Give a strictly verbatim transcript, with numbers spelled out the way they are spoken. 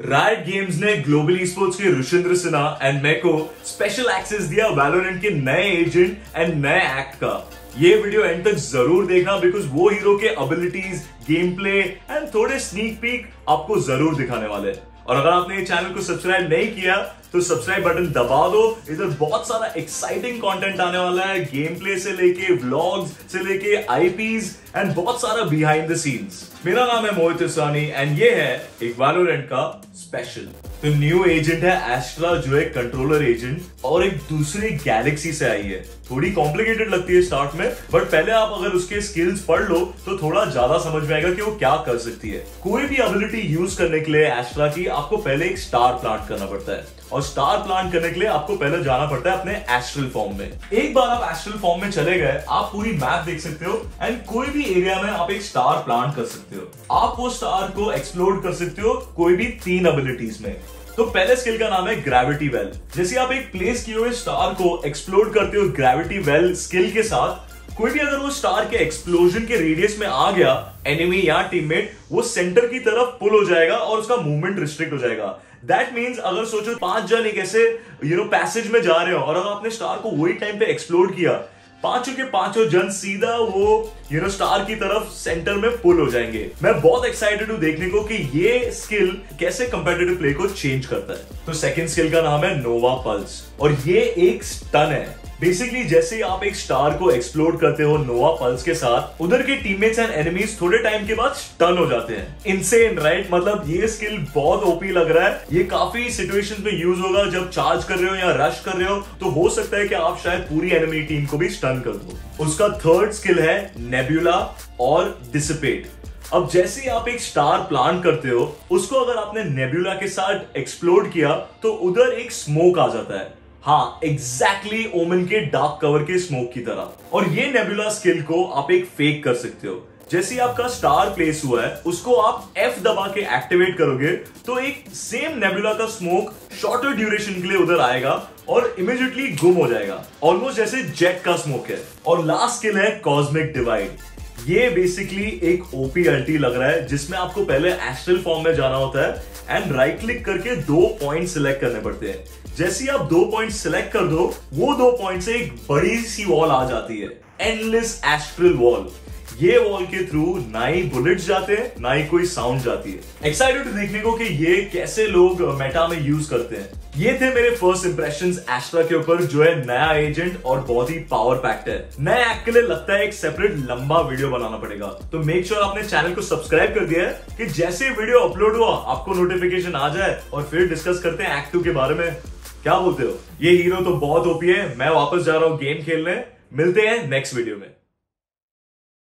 Riot Games ने global sports के Rushindra Sinha and मैं को स्पेशल एक्सेस दिया वैलोरेंट के नए एजेंट एंड नए एक्ट का। ये वीडियो एंड तक जरूर देखना बिकॉज वो हीरो के एबिलिटीज, गेम प्ले एंड थोड़े स्नीक पीक आपको जरूर दिखाने वाले। और अगर आपने ये चैनल को सब्सक्राइब नहीं किया तो सब्सक्राइब बटन दबा दो। इधर बहुत सारा एक्साइटिंग कंटेंट आने वाला है, गेम प्ले से लेके व्लॉग्स से लेके आईपीज एंड बहुत सारा बिहाइंड द सीन्स। मेरा नाम है मोहित इरसानी एंड ये है एक वैलोरेंट का स्पेशल। तो न्यू एजेंट है एस्ट्रा जो एक कंट्रोलर एजेंट और एक दूसरी गैलेक्सी से आई है। थोड़ी कॉम्प्लिकेटेड लगती है स्टार्ट में, बट पहले आप अगर उसके स्किल्स पढ़ लो तो थोड़ा ज्यादा समझ में आएगा कि वो क्या कर सकती है। कोई भी एबिलिटी यूज करने के लिए एस्ट्रा की आपको पहले एक स्टार प्लांट करना पड़ता है और स्टार प्लांट करने के लिए आपको पहले जाना पड़ता है अपने एस्ट्रल फॉर्म में। एक बार आप एस्ट्रल फॉर्म में चले गए, आप पूरी मैप देख सकते हो एंड कोई भी एरिया में आप एक स्टार प्लांट कर सकते हो। आप वो स्टार को एक्सप्लोर कर सकते हो कोई भी तीन एबिलिटीज में। तो पहले स्किल का नाम है ग्रेविटी वेल। जैसे आप एक प्लेस किए हुए स्टार को एक्सप्लोर करते हो ग्रेविटी वेल स्किल के साथ, कोई भी अगर वो स्टार के एक्सप्लोजन के रेडियस में आ गया, एनिमी या टीममेट, वो सेंटर की तरफ पुल हो जाएगा और उसका मूवमेंट रिस्ट्रिक्ट हो जाएगा। दैट मीन्स अगर सोचो पांच जन एक ऐसे यू नो पैसेज में जा रहे हो और अगर आपने स्टार को वही टाइम पे एक्सप्लोर किया, पांचों के पांचों जन सीधा वो यू नो स्टार की तरफ सेंटर में पुल हो जाएंगे। मैं बहुत एक्साइटेड हूं देखने को कि ये स्किल कैसे कंपेटिटिव प्ले को चेंज करता है। तो सेकंड स्किल का नाम है नोवा पल्स और ये एक स्टन है। बेसिकली जैसे ही आप एक स्टार को एक्सप्लोर करते हो नोवा पल्स के साथ, उधर के टीममेट्स एंड एनिमीज थोड़े टाइम के बाद स्टन हो जाते हैं। Insane right? मतलब ये स्किल बहुत ओपी लग रहा है। ये काफी सिचुएशंस में यूज होगा जब चार्ज कर रहे हो या रश कर रहे हो, तो हो सकता है कि आप शायद पूरी एनिमी टीम को भी स्टन कर दो। उसका थर्ड स्किल है नेबुला और डिसिपेट। अब जैसे ही आप एक स्टार प्लांट करते हो, उसको अगर आपने नेबुला के साथ एक्सप्लोर किया तो उधर एक स्मोक आ जाता है। हाँ, एग्जैक्टली ओमन के डार्क कवर के स्मोक की तरह। और ये नेबुला स्किल को आप एक फेक कर सकते हो। जैसे आपका स्टार प्लेस हुआ है, उसको आप एफ दबा के एक्टिवेट करोगे तो एक सेम नेबुला का स्मोक शॉर्टर ड्यूरेशन के लिए उधर आएगा और इमीडिएटली गुम हो जाएगा, ऑलमोस्ट जैसे जेट का स्मोक है। और लास्ट स्किल है कॉस्मिक डिवाइड। ये बेसिकली एक ओपी अल्टी लग रहा है जिसमें आपको पहले एस्ट्रल फॉर्म में जाना होता है एंड राइट क्लिक करके दो पॉइंट सिलेक्ट करने पड़ते हैं। जैसे आप दो पॉइंट सिलेक्ट कर दो, वो दो पॉइंट से एक बड़ी सी वॉल आ जाती है, एंडलेस एस्ट्रल वॉल। ये वॉल के थ्रू ना ही बुलेट्स जाते हैं ना ही कोई साउंड जाती है। एक्साइटेड देखने को कि ये कैसे लोग मेटा में यूज करते हैं। ये थे मेरे फर्स्ट इंप्रेशंस एस्ट्रा के ऊपर, जो है नया एजेंट और बहुत ही पावर पैक्ड है। नए एक्ट के लिए लगता है एक सेपरेट लंबा वीडियो बनाना पड़ेगा, तो मेक श्योर आपने चैनल को सब्सक्राइब कर दिया है कि जैसे वीडियो अपलोड हुआ आपको नोटिफिकेशन आ जाए और फिर डिस्कस करते हैं एक्ट टू के बारे में। क्या बोलते हो? ये हीरो तो बहुत ओपी है। मैं वापस जा रहा हूं गेम खेलने। मिलते हैं नेक्स्ट वीडियो में।